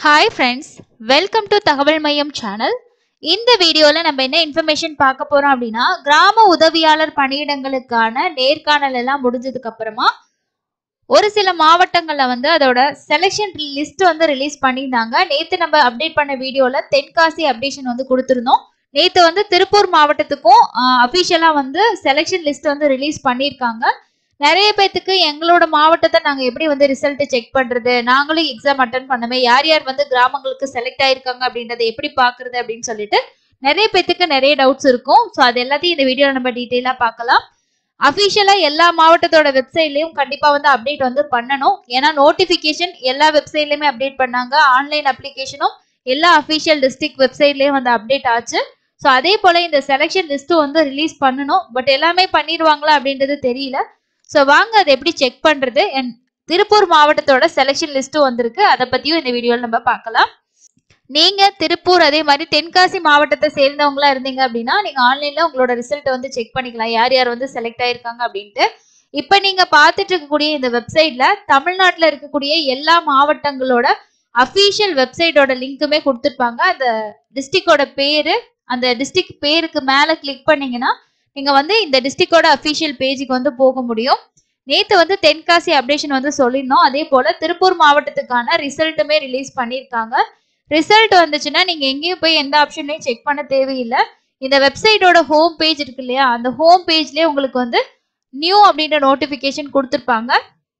Hi friends, welcome to தகவல் மையம் channel. இந்த வீடியோல நம்ம என்ன இன்ஃபர்மேஷன் பார்க்க போறோம் அப்படின்னா, கிராம உதவியாளர் பணியிடங்களுக்கான நேர்காணல் எல்லாம் முடிஞ்சதுக்கு அப்புறமா ஒரு சில மாவட்டங்கள்ல அதோட செலெக்ஷன் லிஸ்ட் ரிலீஸ் பண்ணியிருந்தாங்க. நேத்து நம்ம அப்டேட் பண்ண வீடியோல தென்காசி அப்டேஷன் கொடுத்திருந்தோம். நேத்து திருப்பூர் மாவட்டத்துக்கும் அபிஷியலா செலெக்ஷன் லிஸ்ட் ரிலீஸ் பண்ணியிருக்காங்க. நிறைய பேத்துக்கு எங்களோட மாவட்டத்தை நாங்க எப்படி ரிசல்ட் செக் பண்றது, நாங்களும் எக்ஸாம் அட்டன் பண்ணமே, யார் யார் கிராமங்களுக்கு செலக்ட் ஆயிருக்காங்க அப்படின்றத எப்படி பாக்குறது அப்படின்னு சொல்லிட்டு நிறைய பேத்துக்கு நிறைய டவுட்ஸ் இருக்கும். ஸோ அது எல்லாத்தையும் இந்த வீடியோல நம்ம டீட்டெயிலா பார்க்கலாம். அபிஷியலா எல்லா மாவட்டத்தோட வெப்சைட்லயும் கண்டிப்பா அப்டேட் பண்ணணும். ஏன்னா நோட்டிபிகேஷன் எல்லா வெப்சைட்லயுமே அப்டேட் பண்ணாங்க. ஆன்லைன் அப்ளிகேஷனும் எல்லா அபிஷியல் டிஸ்ட்ரிக்ட் வெப்சைட்லயும் அப்டேட் ஆச்சு. ஸோ அதே போல இந்த செலக்ஷன் லிஸ்ட்டும் ரிலீஸ் பண்ணணும். பட் எல்லாமே பண்ணிடுவாங்களா அப்படின்றது தெரியல. ஸோ வாங்க அதை எப்படி செக் பண்றது. திருப்பூர் மாவட்டத்தோட செலெக்ஷன் லிஸ்ட்டும் வந்திருக்கு. அதை பத்தியும் இந்த வீடியோவில் நம்ம பார்க்கலாம். நீங்க திருப்பூர் அதே மாதிரி தென்காசி மாவட்டத்தை சேர்ந்தவங்களா இருந்தீங்க அப்படின்னா நீங்க ஆன்லைன்ல உங்களோட ரிசல்ட் செக் பண்ணிக்கலாம், யார் யார் செலக்ட் ஆயிருக்காங்க அப்படின்ட்டு. இப்ப நீங்க பார்த்துட்டு இருக்கக்கூடிய இந்த வெப்சைட்ல தமிழ்நாட்டில் இருக்கக்கூடிய எல்லா மாவட்டங்களோட அபிஷியல் வெப்சைட்டோட லிங்க்குமே கொடுத்துருப்பாங்க. அந்த டிஸ்ட்ரிக்டோட பேரு, அந்த டிஸ்ட்ரிக்ட் பேருக்கு மேல கிளிக் பண்ணீங்கன்னா நீங்க இந்த டிஸ்ட்ரிக்டோட அபிஷியல் பேஜுக்கு போக முடியும். நேத்து தென்காசி அப்டேஷன் சொல்லிருந்தோம். அதே போல திருப்பூர் மாவட்டத்துக்கான ரிசல்ட்டுமே ரிலீஸ் பண்ணியிருக்காங்க. ரிசல்ட் வந்துச்சுன்னா நீங்க எங்கேயும் போய் எந்த ஆப்ஷன்லையும் செக் பண்ண தேவையில்லை. இந்த வெப்சைட்டோட ஹோம் பேஜ் இருக்கு இல்லையா, அந்த ஹோம் பேஜ்லயே உங்களுக்கு நியூ அப்படின்ற நோட்டிபிகேஷன் கொடுத்துருப்பாங்க.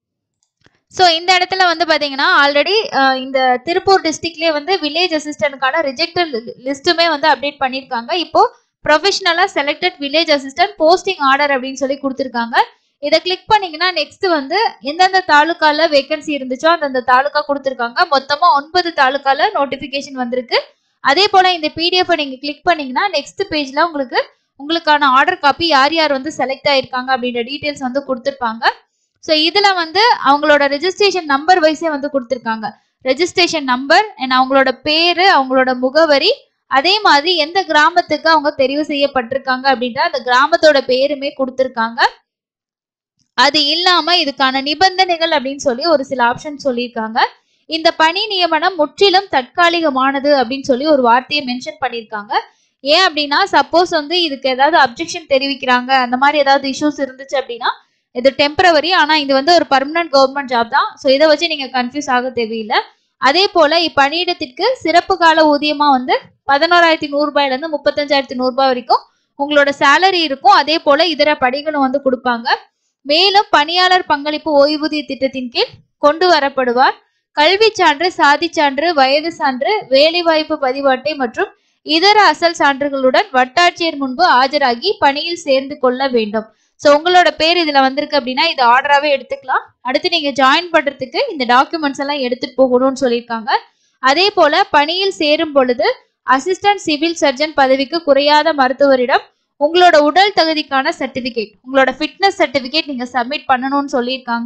ஸோ இந்த இடத்துல பாத்தீங்கன்னா ஆல்ரெடி இந்த திருப்பூர் டிஸ்ட்ரிக்ட்லயே வில்லேஜ் அசிஸ்டன்ட்கான ரிஜெக்டட் லிஸ்ட்டுமே அப்டேட் பண்ணியிருக்காங்க. இப்போ ப்ரொஃபஷனலா selected village assistant posting order அப்படின்னு சொல்லி கொடுத்துருக்காங்க. இதை கிளிக் பண்ணீங்கன்னா நெக்ஸ்ட் எந்தெந்த தாலுக்கால வேகன்சி இருந்துச்சோ அந்தந்த தாலுக்கா கொடுத்துருக்காங்க. மொத்தமா 9 தாலுக்கால நோட்டிபிகேஷன் வந்திருக்கு. அதே போல இந்த பிடிஎஃப் நீங்க கிளிக் பண்ணீங்கன்னா நெக்ஸ்ட் பேஜ்ல உங்களுக்கான ஆர்டர் காப்பி யார் யார் செலக்ட் ஆயிருக்காங்க அப்படின்ற டீடைல்ஸ் கொடுத்துருப்பாங்க. ஸோ இதுல அவங்களோட ரெஜிஸ்ட்ரேஷன் நம்பர் வைஸே கொடுத்துருக்காங்க. ரெஜிஸ்ட்ரேஷன் நம்பர் அண்ட் அவங்களோட பேரு, அவங்களோட முகவரி, அதே மாதிரி எந்த கிராமத்துக்கு அவங்க தெரிவு செய்யப்பட்டிருக்காங்க அப்படின்ற அந்த கிராமத்தோட பேருமே கொடுத்துருக்காங்க. அது இல்லாம இதுக்கான நிபந்தனைகள் அப்படின்னு சொல்லி ஒரு சில ஆப்ஷன் சொல்லியிருக்காங்க. இந்த பணி நியமனம் முற்றிலும் தற்காலிகமானது அப்படின்னு சொல்லி ஒரு வார்த்தையை மென்ஷன் பண்ணியிருக்காங்க. ஏன் அப்படின்னா சப்போஸ் இதுக்கு ஏதாவது அப்ஜெக்ஷன் தெரிவிக்கிறாங்க, அந்த மாதிரி ஏதாவது இஷ்யூஸ் இருந்துச்சு அப்படின்னா இது டெம்பரவரி, ஆனா இது ஒரு பர்மனன்ட் கவர்மெண்ட் ஜாப் தான். ஸோ இதை வச்சு நீங்க கன்ஃபியூஸ் ஆக தேவையில்லை. அதே போல இப்பணியிடத்திற்கு சிறப்பு கால ஊதியமா 11,100 ரூபாயில இருந்து 35,100 ரூபாய் வரைக்கும் உங்களோட சேலரி இருக்கும். அதே போல இதர படிகளும் கொடுப்பாங்க. மேலும் பணியாளர் பங்களிப்பு ஓய்வூதிய திட்டத்தின் கீழ் கொண்டு வரப்படுவார். கல்வி சான்று, சாதி சான்று, வயது சான்று, வேலைவாய்ப்பு பதிவாட்டை மற்றும் இதர அசல் சான்றுகளுடன் வட்டாட்சியர் முன்பு ஆஜராகி பணியில் சேர்ந்து கொள்ள வேண்டும். ஸோ உங்களோட பேர் இதுல வந்திருக்கு அப்படின்னா இது ஆர்டராகவே எடுத்துக்கலாம். அடுத்து நீங்க ஜாயின் பண்றதுக்கு இந்த டாக்குமெண்ட்ஸ் எல்லாம் எடுத்துட்டு போகணும்னு சொல்லியிருக்காங்க. அதே போல பணியில் சேரும் பொழுது அசிஸ்டன்ட் சிவில் சர்ஜன் பதவிக்கு குறையாத மருத்துவரிடம் உங்களோட உடல் தகுதிக்கான சர்டிபிகேட், உங்களோட ஃபிட்னஸ் சர்டிபிகேட் நீங்க சப்மிட் பண்ணணும்னு சொல்லியிருக்காங்க.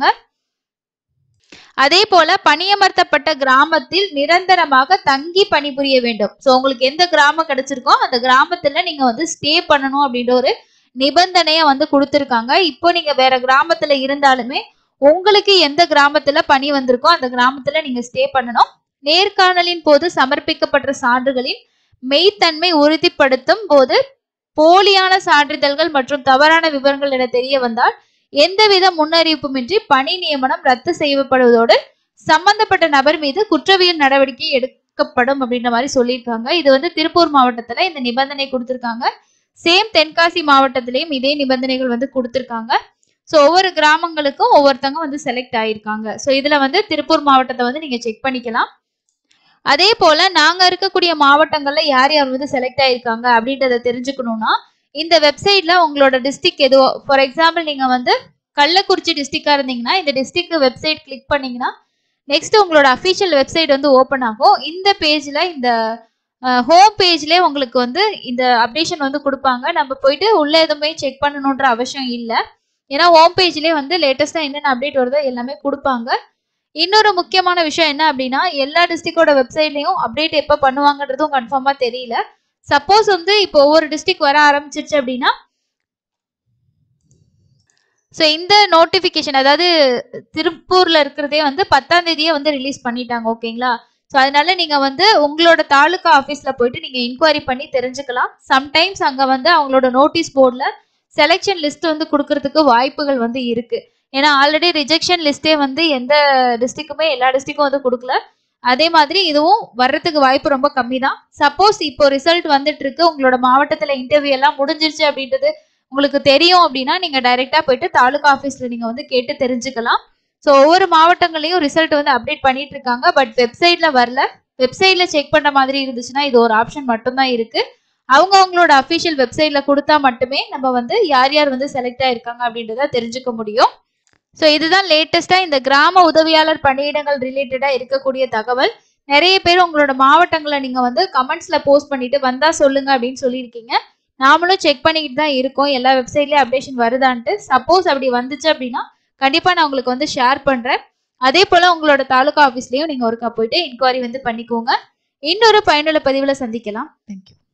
அதே போல பணியமர்த்தப்பட்ட கிராமத்தில் நிரந்தரமாக தங்கி பணிபுரிய வேண்டும். ஸோ உங்களுக்கு எந்த கிராமம் கிடைச்சிருக்கோ அந்த கிராமத்துல நீங்க ஸ்டே பண்ணணும் அப்படின்ற ஒரு நிபந்தனைய கொடுத்திருக்காங்க. இப்போ நீங்க வேற கிராமத்துல இருந்தாலுமே உங்களுக்கு எந்த கிராமத்துல பணி வந்திருக்கோ அந்த கிராமத்துல நீங்க ஸ்டே பண்ணணும். நேர்காணலின் போது சமர்ப்பிக்கப்பட்ட சான்றுகளின் மெய்த்தன்மை உறுதிப்படுத்தும் போது போலியான சான்றிதழ்கள் மற்றும் தவறான விவரங்கள் என தெரிய வந்தால் எந்தவித முன்னறிவிப்புமின்றி பணி நியமனம் ரத்து செய்யப்படுவதோடு சம்பந்தப்பட்ட நபர் மீது குற்றவியல் நடவடிக்கை எடுக்கப்படும் அப்படின்ற மாதிரி சொல்லியிருக்காங்க. இது திருப்பூர் மாவட்டத்துல இந்த நிபந்தனை கொடுத்திருக்காங்க. சேம் தென்காசி மாவட்டத்திலையும் இதே நிபந்தனைகள் கொடுத்திருக்காங்க. ஸோ ஒவ்வொரு கிராமங்களுக்கும் ஒவ்வொருத்தவங்க செலக்ட் ஆயிருக்காங்க. ஸோ இதுல திருப்பூர் மாவட்டத்தை நீங்க செக் பண்ணிக்கலாம். அதே போல நாங்க இருக்கக்கூடிய மாவட்டங்கள்ல யார் யார் செலக்ட் ஆயிருக்காங்க அப்படின்றத தெரிஞ்சுக்கணும்னா இந்த வெப்சைட்ல உங்களோட டிஸ்ட்ரிக்ட் எதோ, ஃபார் எக்ஸாம்பிள் நீங்க கள்ளக்குறிச்சி டிஸ்ட்ரிக்டா இருந்தீங்கன்னா இந்த டிஸ்ட்ரிக்ட் வெப்சைட் கிளிக் பண்ணீங்கன்னா நெக்ஸ்ட் உங்களோட அபிஷியல் வெப்சைட் ஓபன் ஆகும். இந்த பேஜ்ல இந்த ஹோம் பேஜ்லயே உங்களுக்கு இந்த அப்டேஷன் கொடுப்பாங்க. நம்ம போயிட்டு உள்ள எதுவுமே செக் பண்ணணுன்ற அவசியம் இல்லை. ஏன்னா ஹோம் பேஜ்லயே லேட்டஸ்டா என்னென்ன அப்டேட் வருதோ எல்லாமே கொடுப்பாங்க. இன்னொரு முக்கியமான விஷயம் என்ன அப்படின்னா எல்லா டிஸ்ட்ரிக்டோட வெப்சைட்லயும் அப்டேட் எப்ப பண்ணுவாங்கன்றதும் கன்ஃபார்மா தெரியல. சப்போஸ் இப்போ ஒவ்வொரு டிஸ்ட்ரிக்ட் வர ஆரம்பிச்சிருச்சு அப்படின்னா ஸோ இந்த நோட்டிபிகேஷன் அதாவது திருப்பூர்ல இருக்கிறதே 10ஆம் தேதியே ரிலீஸ் பண்ணிட்டாங்க. ஓகேங்களா? ஸோ அதனால நீங்க வந்து உங்களோட தாலுகா ஆஃபீஸ்ல போயிட்டு நீங்க இன்கொயரி பண்ணி தெரிஞ்சுக்கலாம். சம்டைம்ஸ் அங்க வந்து அவங்களோட நோட்டீஸ் போர்டில் செலெக்ஷன் லிஸ்ட் வந்து கொடுக்கறதுக்கு வாய்ப்புகள் வந்து இருக்கு. ஏன்னா ஆல்ரெடி ரிஜெக்ஷன் லிஸ்டே வந்து எந்த டிஸ்ட்ரிக்ட்டுமே எல்லா டிஸ்ட்ரிக்டும் வந்து கொடுக்கல. அதே மாதிரி இதுவும் வர்றதுக்கு வாய்ப்பு ரொம்ப கம்மி தான். சப்போஸ் இப்போ ரிசல்ட் வந்துட்டு இருக்கு, உங்களோட மாவட்டத்துல இன்டர்வியூ எல்லாம் முடிஞ்சிருச்சு அப்படின்றது உங்களுக்கு தெரியும் அப்படின்னா நீங்க டைரெக்டா போயிட்டு தாலுகா ஆஃபீஸ்ல நீங்க வந்து கேட்டு தெரிஞ்சுக்கலாம். ஸோ ஒவ்வொரு மாவட்டங்களையும் ரிசல்ட் வந்து அப்டேட் பண்ணிட்டு இருக்காங்க. பட் வெப்சைட்ல வரல. வெப்சைட்ல செக் பண்ற மாதிரி இருந்துச்சுன்னா இது ஒரு ஆப்ஷன் மட்டும்தான் இருக்கு. அவங்களோட அஃபிஷியல் வெப்சைட்ல கொடுத்தா மட்டுமே நம்ம வந்து யார் யார் வந்து செலக்ட் ஆயிருக்காங்க அப்படின்றத தெரிஞ்சுக்க முடியும். ஸோ இதுதான் லேட்டஸ்டா இந்த கிராம உதவியாளர் பணியிடங்கள் ரிலேட்டடா இருக்கக்கூடிய தகவல். நிறைய பேர் உங்களோட மாவட்டங்களை நீங்க வந்து கமெண்ட்ஸ்ல போஸ்ட் பண்ணிட்டு வந்தா சொல்லுங்க அப்படின்னு சொல்லியிருக்கீங்க. நாமளும் செக் பண்ணிக்கிட்டு தான் இருக்கோம் எல்லா வெப்சைட்லயும் அப்டேஷன் வருதான்ட்டு. சப்போஸ் அப்படி வந்துச்சு அப்படின்னா கண்டிப்பா நான் உங்களுக்கு வந்து ஷேர் பண்றேன். அதே போல உங்களோட தாலுகா ஆஃபீஸ்லயும் நீங்க ஒருக்கா போயிட்டு இன்கொயரி வந்து பண்ணிக்கோங்க. இன்னொரு பயனுள்ள பதிவுல சந்திக்கலாம். தேங்க்யூ.